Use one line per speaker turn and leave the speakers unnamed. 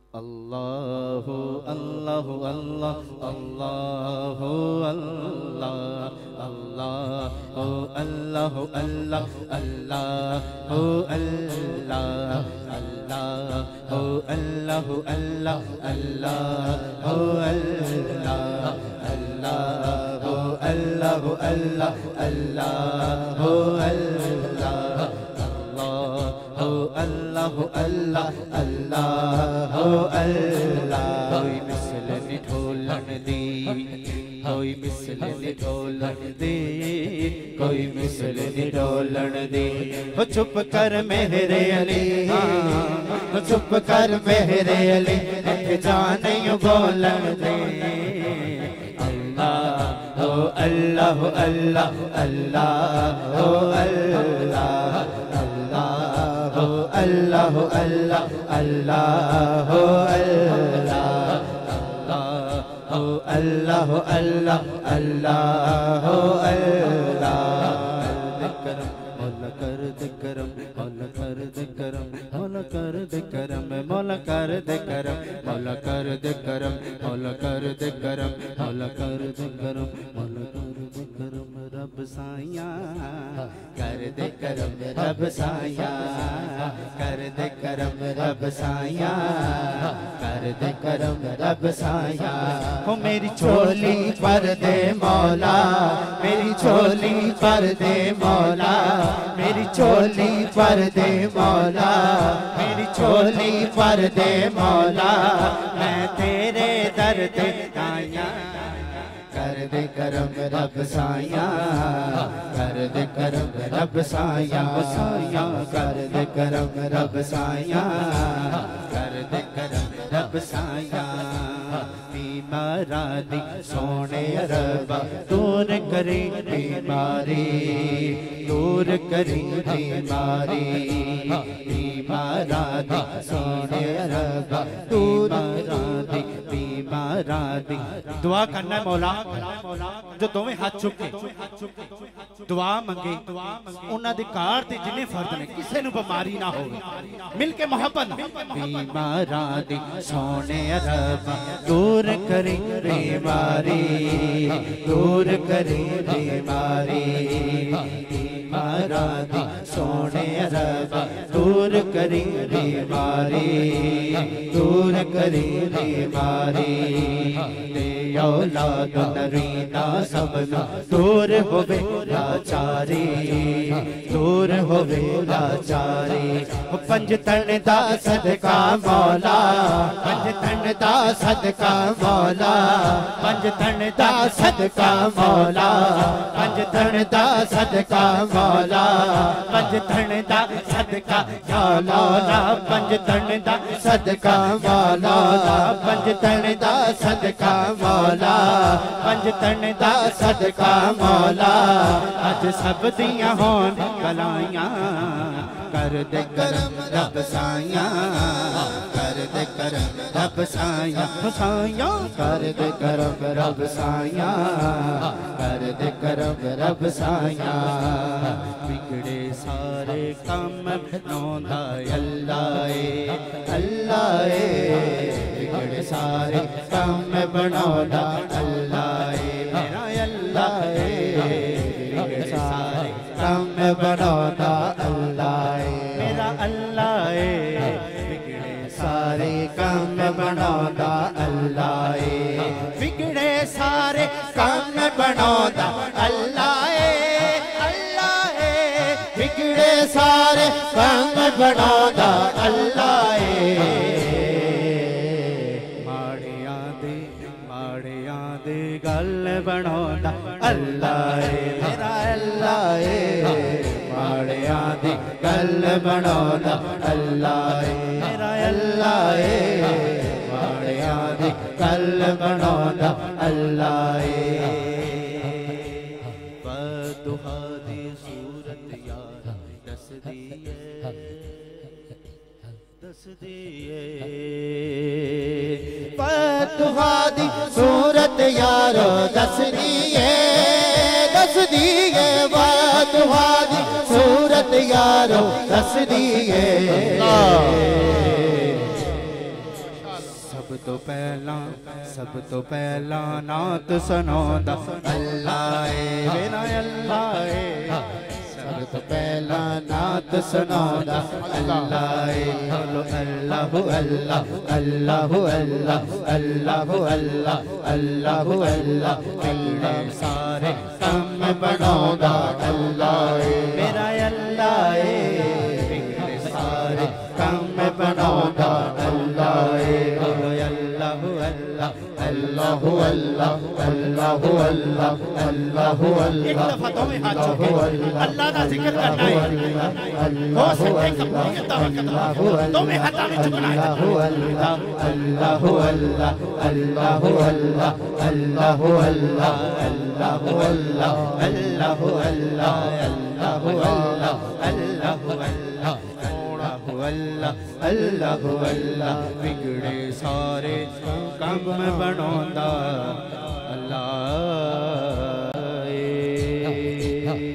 अल्लाहु अल्लाहु अल्लाह अल्लाहु अल्लाह अल्लाहु अल्लाहु अल्लाह अल्लाहु अल्लाह अल्लाहु अल्लाहु अल्लाह अल्लाहु अल्लाह अल्लाहु अल्लाहु अल्लाह अल्लाहु अल्लाह अल्लाह अल्लाह अल्लाह अल्लाह। कोई मिसल ढोलन दी, कोई मिसल ढोलन दे, कोई मिसल ढोलन दे। हो चुप कर मेरे अली, हो चुप कर मेरे अली, जाने बोलन दे। अल्लाह अल्लाह अल्लाह अल्लाह अल्लाह अल्लाह अल्लाह अल्लाह अल्लाह अल्लाह अल्लाह अल्लाह। मौला कर दे करम, मौला कर दे करम, मौला कर दे करम, मौला कर दे करम, मौला कर दे करम, मौला कर दे करम, मौला कर दे करम, मौला कर दे करम। रब साया कर दे करम, रब साया कर दे करम, रब साया कर दे करम, रब साया। हो मेरी चोली पर दे मौला, मेरी चोली पर दे मौला, मेरी चोली पर दे मौला, मेरी चोली पर दे मौला। मैं तेरे दर पे आया, कर दे करम रब साया, कर दे करम रब साया साया, कर दे करम रब साया, कर दे करम रब साया। बीमारा दी सोने रबा दूर करी बीमारी, दूर करी बीमारी। बीमारा दी सोने रबा दूर दी बीमारा दी। दुआ करना है मौला, जो दोवें हाथ चुक के दुआ मंगे, उन्हां दे कार ते जिन्ने फर्द ने किसे नूं बीमारी ना होवे, मिल के मोहब्बत। बीमारा दी सोने रबा दूर करी बीमारी, दूर करी बीमारी। बीमारा दी सोने रबा दूर करी बीमारी, दूर करी बीमारी। औलाद नरीना सबना दूर होवे लाचारी, दूर होवे लाचारी। पंज तन दा सदका मौला, पंज तन दा सदका मौला, पंज तन दा सदका मौला, पंज तन दा सदका मौला, पंज तन दा सदका या मौला, पंज तन दा सदका मौला, पंज तन दा सदका मौला, पंज तन दा सदका मौला। अज सब दियां होन कलाइयां, कर दे करम रब साया, कर दे करम रब साया साया, कर दे करम रब साया, कर दे करम रब साया। बिगड़े सारे काम बनौंदा अल्लाह अल्लाह, बिगड़े सारे काम बनौंदा अल्लाह मेरा अल्लाह। बिगड़े सारे काम बनौंदा अल्लाह मेरा अल्लाह, बिगड़े सारे काम बनौंदा अल्लाह, बिगड़े सारे काम बनौंदा अल्लाह अल्लाह, बिगड़े सारे काम बनौंदा अल्लाह। माड़ियां दे गल बनौंदा अल्लाह मेरा अल्लाह, माड़ियां दी गल बनौंदा अल्लाह मेरा अल्लाह, माड़ियां दी गल बनौंदा अल्लाह। बदुआ दी सूरत यार दस दिए, दस दिए। बदुआ दी सूरत यारो दस दिए, दस दिए। बदुआ दी सूरत यारो दस दिए। सब तो पहला नात सुनांदा अल्लाह है मेरा अल्लाह है सब तो पहला नात सुनांदा अल्लाह है बोलो अल्लाह अल्लाह अल्लाह अल्लाह अल्लाह अल्लाह अल्लाह अल्लाह बिगड़े सारे काम बनांदा अल्लाह है मेरा अल्लाह है बिगड़े सारे काम बनांदा अल्लाह है बोलो अल्लाह अल्लाह अल्लाह अल्लाह अल्लाह अल्लाह अल्लाह अल्लाह एक दफा दोनों हाथ जोड़ अल्लाह का जिक्र करना है हो सकता है सब नहीं करता दोनों हाथ आगे झुकना है अल्लाह अल्लाह अल्लाह अल्लाह अल्लाह अल्लाह अल्लाह अल्लाह अल्लाह अल्लाह अल्लाह अल्लाह अल्लाह अल्लाह अल्लाह बिगड़े सारे काम बनांदा